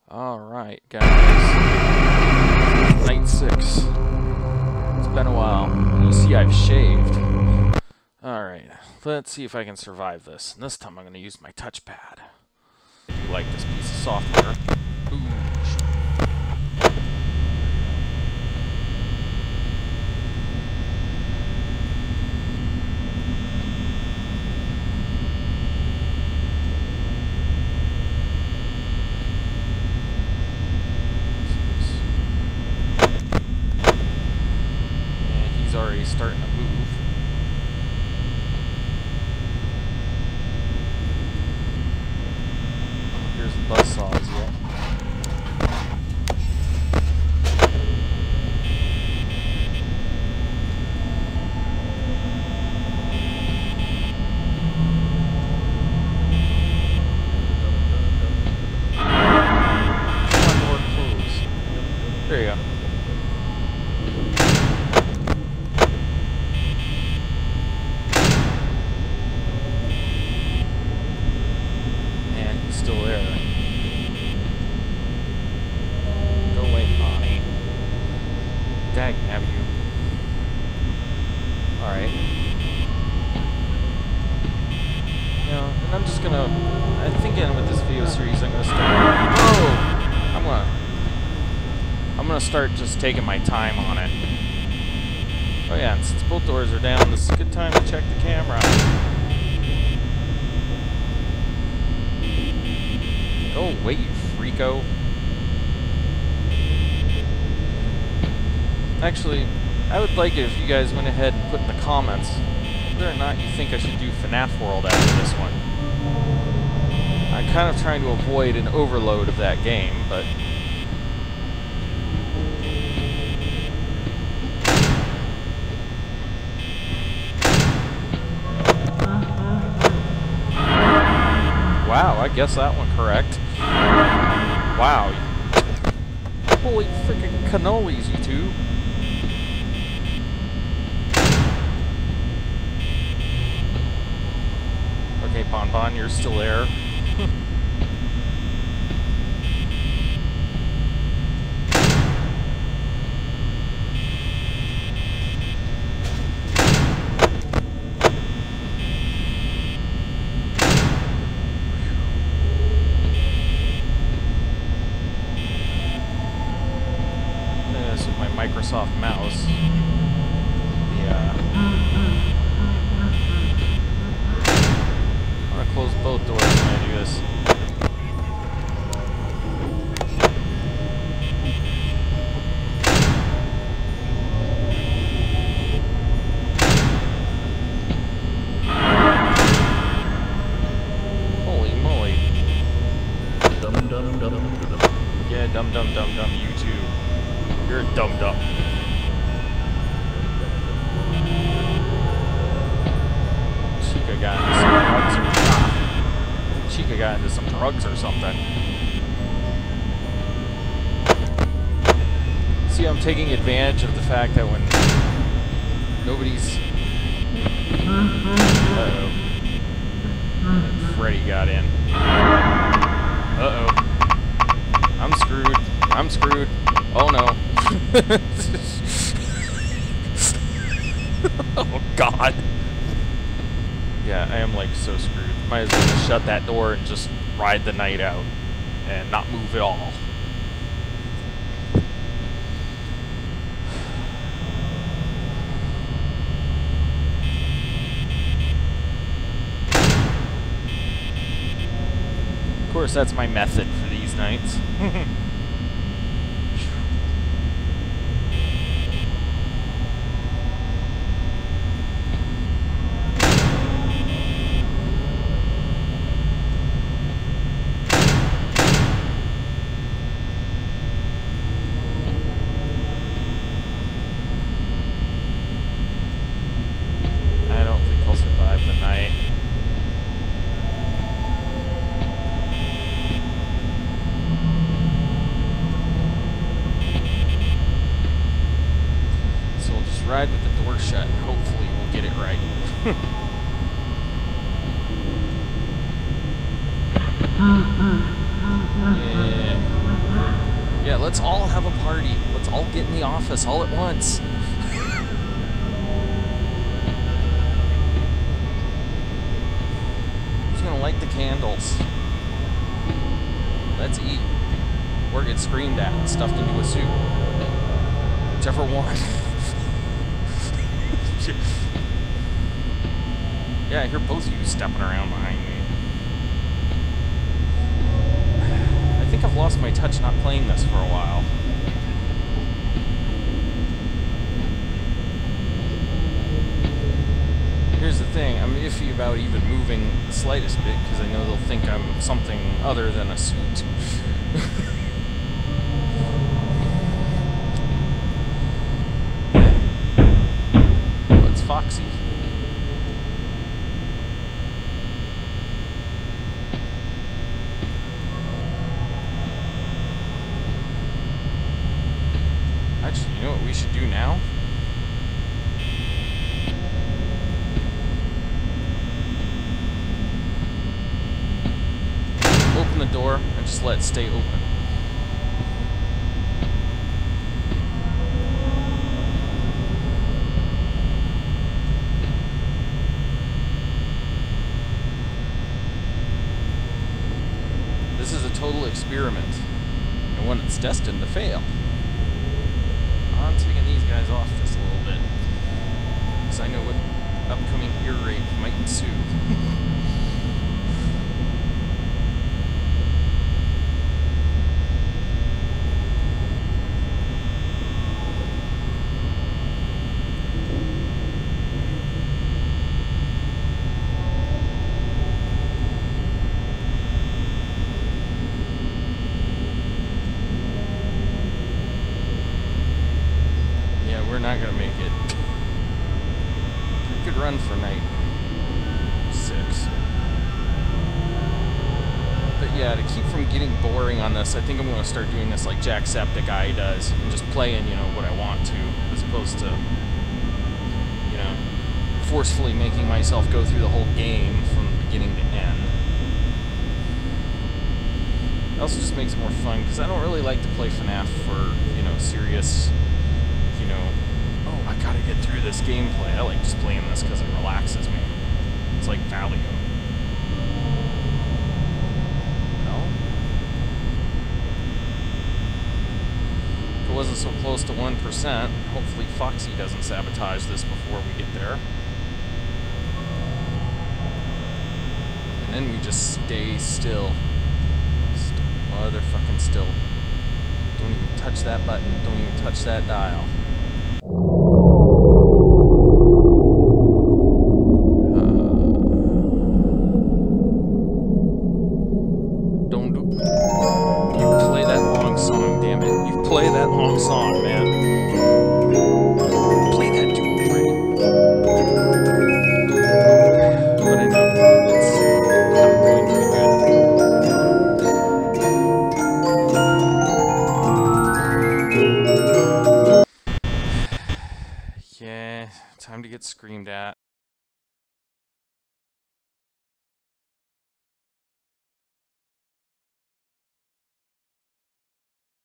Alright, guys. Night 6. It's been a while. You see I've shaved. Alright, let's see if I can survive this. And this time I'm going to use my touchpad. I do like this piece of software. Ooh. Already starting to move. Here's the buzzsaws yet. One more close. There you go. Still there. Go away, Bonnie. Dag have you. Alright. You know, and I'm just gonna... I think with this video series I'm gonna start... Whoa! I'm gonna start just taking my time on it. Oh yeah, and since both doors are down, this is a good time to check the camera. Oh, wait, you freako. Actually, I would like it if you guys went ahead and put in the comments whether or not you think I should do FNAF World after this one. I'm kind of trying to avoid an overload of that game, but... Wow, I guess that one correct. Wow. Holy freaking cannolis, you two. Okay, Bonbon, you're still there. Microsoft mouse. Yeah. I'm gonna close both doors when I do this. Holy moly. Yeah, dum dum dum dum, you too. You're a dum-dum. Chica got into some drugs or Chica got into some drugs or something. See, I'm taking advantage of the fact that when nobody's... Uh-oh. Freddy got in. Uh-oh. I'm screwed. I'm screwed. Oh no. Oh god. Yeah, I am like so screwed. Might as well just shut that door and just ride the night out and not move at all. Of course, that's my method for these nights. Ride with the door shut and hopefully we'll get it right. Yeah. Yeah, let's all have a party. Let's all get in the office all at once. Who's gonna light the candles? Let's eat. Or get screamed at and stuffed into a suit. Whichever one. Yeah, I hear both of you stepping around behind me. I think I've lost my touch not playing this for a while. Here's the thing, I'm iffy about even moving the slightest bit because I know they'll think I'm something other than a suit. Oh, it's Foxy. Actually, you know what we should do now? Open the door and just let it stay open. This is a total experiment, and one that's destined to fail. I'm taking these guys off just a little bit, because I know what upcoming ear rape might ensue. We're not gonna make it. Pretty good run for night 6. But yeah, to keep from getting boring on this, I think I'm gonna start doing this like Jacksepticeye does, and just playing, you know, what I want to, as opposed to, you know, forcefully making myself go through the whole game from beginning to end. It also just makes it more fun, because I don't really like to play FNAF for, you know, serious, you know, oh, I gotta get through this gameplay. I like just playing this because it relaxes me. It's like Valium. No? If it wasn't so close to 1%, hopefully Foxy doesn't sabotage this before we get there. And then we just stay still. Motherfucking still. Don't even touch that button. Don't even touch that dial. Don't do... You play that long song, damn it. You play that long song, man. Play that tune, Freddy. But I know, it's not going pretty good. Yeah, time to get screamed at.